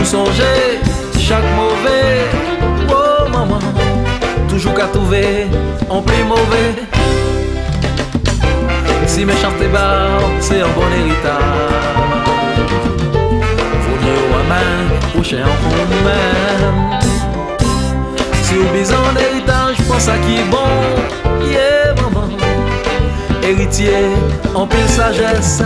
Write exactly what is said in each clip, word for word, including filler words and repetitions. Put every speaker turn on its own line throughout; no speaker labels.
songer, chaque mauvais, oh maman, toujours qu'à trouver, en plus mauvais. Si méchant t'es bas, c'est un bon héritage. Vaut mieux à main, coucher en vous-même. Si vous besoin d'héritage, pense à qui est bon, yeah maman. Héritier, en pile sagesse.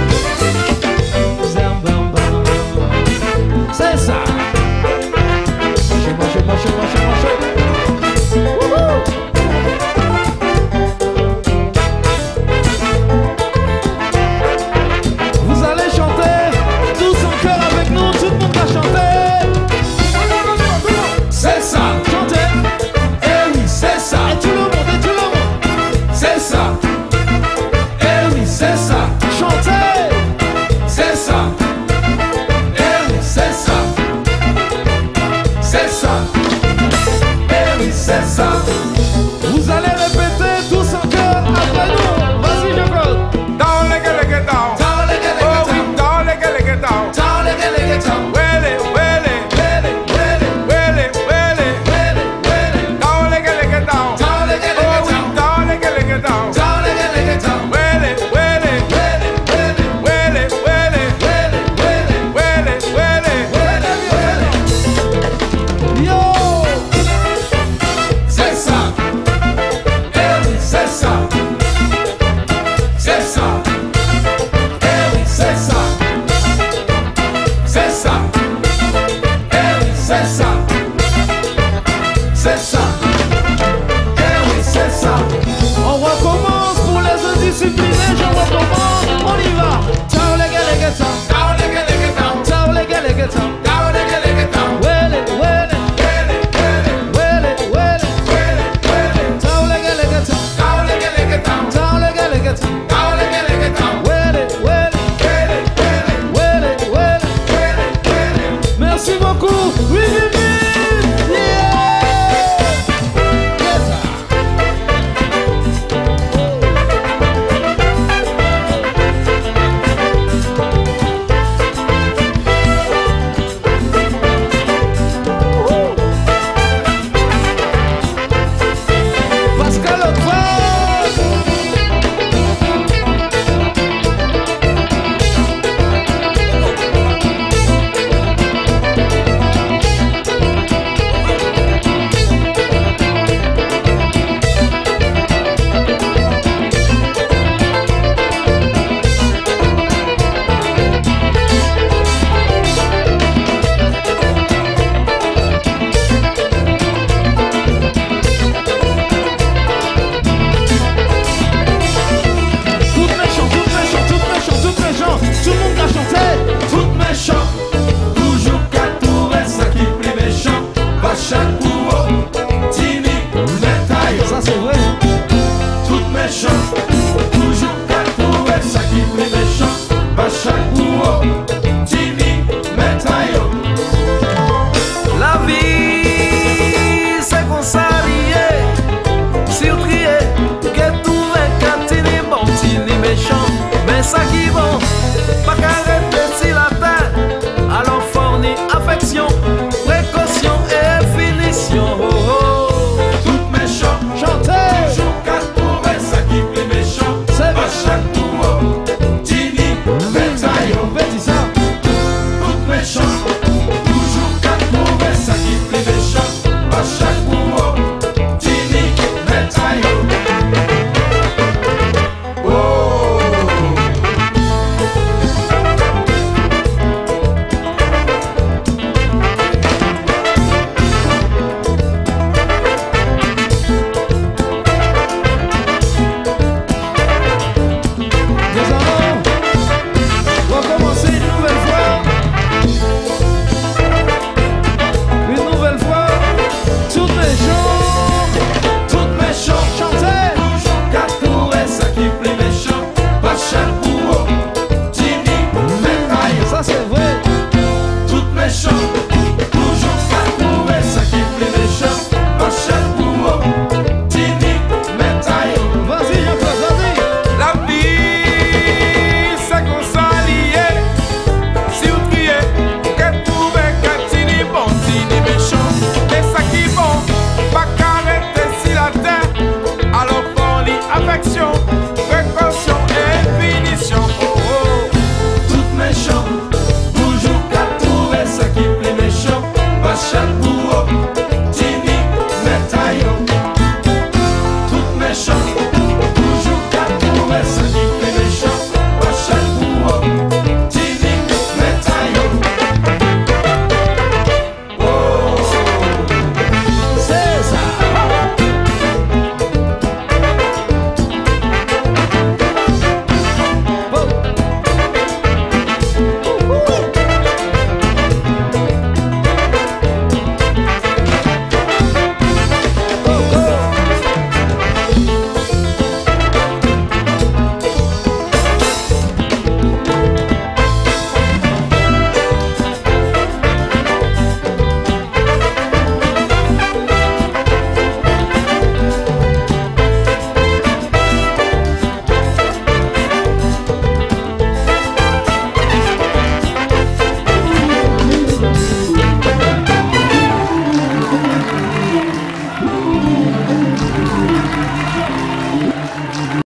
C'est ça. Chez moi, chez moi, chez moi, chez moi, chez moi. Vous allez chanter tous en chœur avec nous, tout le monde va chanter. C'est ça. Chantez. Eh oui, c'est ça. Et tout le monde, et tout le monde. C'est ça. Eh oui, c'est ça. Chantez. C'est ça. C'est ça. Vous allez répéter tous en chœur après nous. Vas-y, je veux.
Down, leg, leg, down.
Down, leg, leg, down.
Oh oui, down, leg, leg, down.
Down, leg, leg, down.
Wele, wele,
wele, wele,
wele, wele,
wele, wele.
Down, leg, leg, down.
Down, leg, leg,
oh oui,
down.
down, leg, leg, down.
Down, leg, leg, down.
Wele, wele,
wele, wele,
wele, wele,
wele, wele,
wele, wele,
wele. Yo. C'est ça. Eh oui, c'est ça. C'est ça. Eh oui, c'est ça. C'est ça. Eh oui, c'est ça. C'est ça. Eh oui, c'est ça. On recommence pour les indisciplinés. Je recommence. On y va. Ciao les gars, les gars, ciao. Ciao les gars, les gars, ciao. Ciao les gars, les gars, ciao. Ciao les gars, les gars, ciao. Wele, wele, wele, wele, wele, wele, wele. Ciao les gars, les gars, ciao. Ciao les gars, les gars, ciao. Ciao les gars, les gars, ciao. Ciao les gars, les gars, ciao. Wele, wele, wele, wele, wele, wele, wele, wele. Merci beaucoup. Oui, oui.